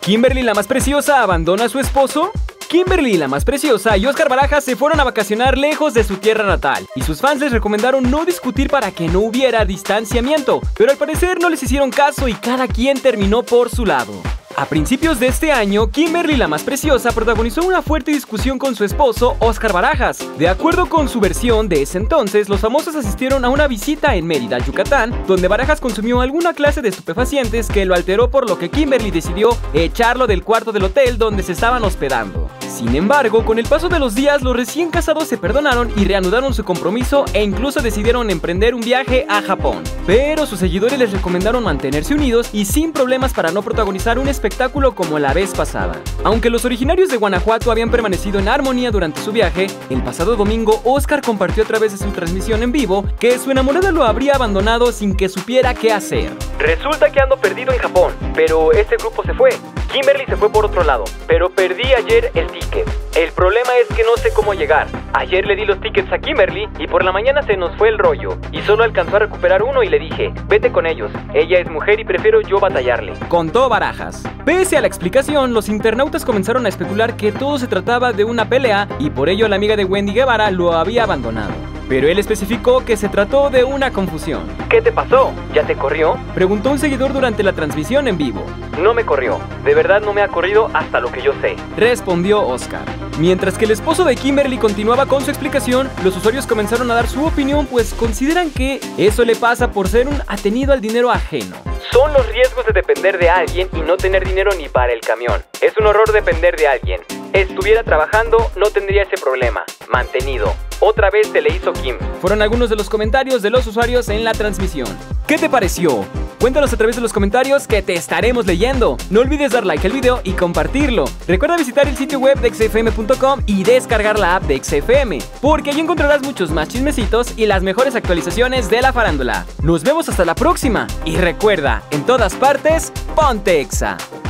¿Kimberly la más preciosa abandona a su esposo? Kimberly la más preciosa y Óscar Barajas se fueron a vacacionar lejos de su tierra natal y sus fans les recomendaron no discutir para que no hubiera distanciamiento, pero al parecer no les hicieron caso y cada quien terminó por su lado. A principios de este año, Kimberly la más preciosa protagonizó una fuerte discusión con su esposo, Óscar Barajas. De acuerdo con su versión de ese entonces, los famosos asistieron a una visita en Mérida, Yucatán, donde Barajas consumió alguna clase de estupefacientes que lo alteró, por lo que Kimberly decidió echarlo del cuarto del hotel donde se estaban hospedando. Sin embargo, con el paso de los días, los recién casados se perdonaron y reanudaron su compromiso e incluso decidieron emprender un viaje a Japón. Pero sus seguidores les recomendaron mantenerse unidos y sin problemas para no protagonizar un espectáculo como la vez pasada. Aunque los originarios de Guanajuato habían permanecido en armonía durante su viaje, el pasado domingo Óscar compartió a través de su transmisión en vivo que su enamorada lo habría abandonado sin que supiera qué hacer. Resulta que ando perdido en Japón, pero este grupo se fue. Kimberly se fue por otro lado, pero perdí ayer el ticket. El problema es que no sé cómo llegar. Ayer le di los tickets a Kimberly y por la mañana se nos fue el rollo y solo alcanzó a recuperar uno y le dije, vete con ellos, ella es mujer y prefiero yo batallarle, contó Barajas. Pese a la explicación, los internautas comenzaron a especular que todo se trataba de una pelea y por ello la amiga de Wendy Guevara lo había abandonado. Pero él especificó que se trató de una confusión. ¿Qué te pasó? ¿Ya te corrió? Preguntó un seguidor durante la transmisión en vivo. No me corrió, de verdad no me ha corrido hasta lo que yo sé, respondió Óscar. Mientras que el esposo de Kimberly continuaba con su explicación, los usuarios comenzaron a dar su opinión, pues consideran que eso le pasa por ser un atenido al dinero ajeno. Son los riesgos de depender de alguien y no tener dinero ni para el camión. Es un horror depender de alguien. Estuviera trabajando, no tendría ese problema. Mantenido. Otra vez se le hizo Kim. Fueron algunos de los comentarios de los usuarios en la transmisión. ¿Qué te pareció? Cuéntanos a través de los comentarios que te estaremos leyendo. No olvides dar like al video y compartirlo. Recuerda visitar el sitio web de xfm.com y descargar la app de XFM, porque allí encontrarás muchos más chismecitos y las mejores actualizaciones de la farándula. Nos vemos hasta la próxima y recuerda, en todas partes, ponte Exa.